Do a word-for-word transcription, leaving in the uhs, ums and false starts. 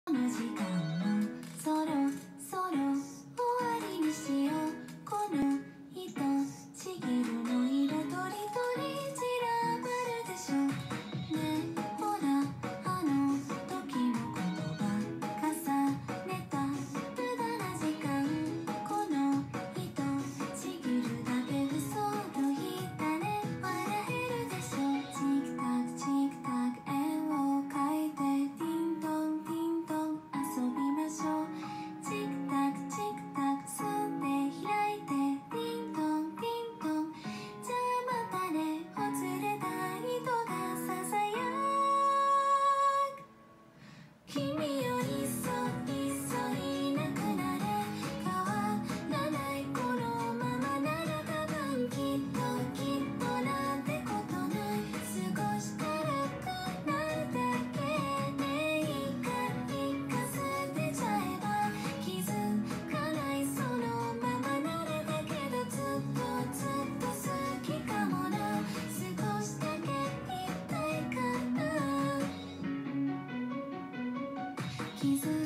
この時間もそろそろ終わりにしよう。この糸ちぎるの色とりどり散らばるでしょ。ねえほらあの時も言葉重ねた無駄な時間。この糸ちぎるだけ嘘と言ったね。笑えるでしょ。チクタクチクタク絵を描いてティントンティントン遊びましょう。チクタクチクタク吸って開いてティントンティントンじゃあまたねほつれた糸がささやく。君よいっそいっそいなくなれ。変わらないこのままなら多分きっときっとなんてことない。少し辛くなるだけね。いいかいいか捨てちゃえば気づかないそのままならだけどずっとずっと好きかもな。少しだけ言いたいかな。気づ